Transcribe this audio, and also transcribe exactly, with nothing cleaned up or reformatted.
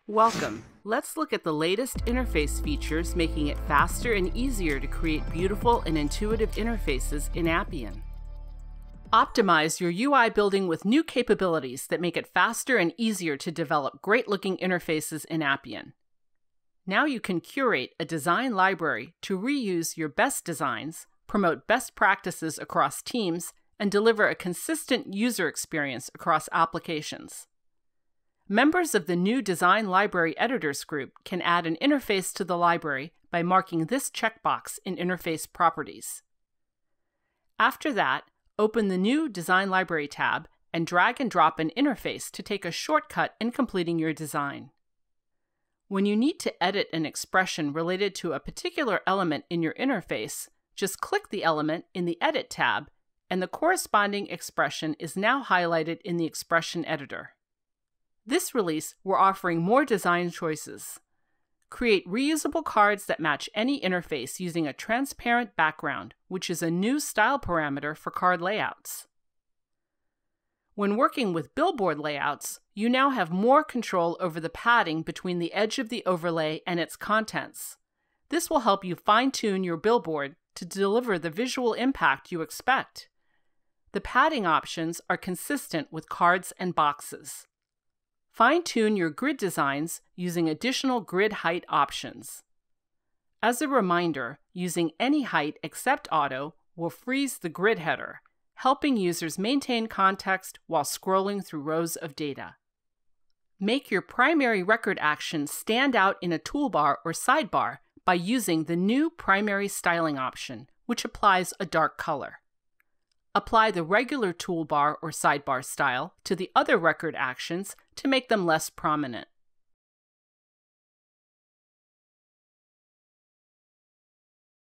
Welcome. Let's look at the latest interface features making it faster and easier to create beautiful and intuitive interfaces in Appian. Optimize your U I building with new capabilities that make it faster and easier to develop great-looking interfaces in Appian. Now you can curate a design library to reuse your best designs, promote best practices across teams, and deliver a consistent user experience across applications. Members of the new Design Library Editors group can add an interface to the library by marking this checkbox in Interface Properties. After that, open the new Design Library tab and drag and drop an interface to take a shortcut in completing your design. When you need to edit an expression related to a particular element in your interface, just click the element in the Edit tab, and the corresponding expression is now highlighted in the expression editor. This release, we're offering more design choices. Create reusable cards that match any interface using a transparent background, which is a new style parameter for card layouts. When working with billboard layouts, you now have more control over the padding between the edge of the overlay and its contents. This will help you fine-tune your billboard to deliver the visual impact you expect. The padding options are consistent with cards and boxes. Fine-tune your grid designs using additional grid height options. As a reminder, using any height except auto will freeze the grid header, helping users maintain context while scrolling through rows of data. Make your primary record action stand out in a toolbar or sidebar by using the new primary styling option, which applies a dark color. Apply the regular toolbar or sidebar style to the other record actions to make them less prominent.